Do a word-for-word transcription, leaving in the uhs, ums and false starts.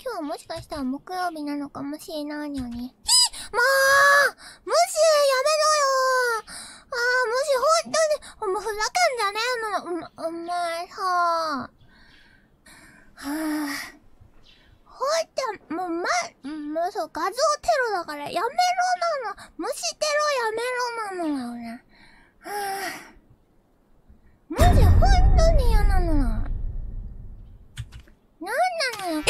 今日はもしかしたら木曜日なのかもしれないのに。ひもう無視やめろよー。あー、無視ほんとに、もうふざけんじゃねえの。お前さー。はぁ。ほんと、もうま、もうそう、画像テロだからやめろなの。無視テロやめろなのよね。はぁ。マジほんとに嫌なのよ。なんなのよ。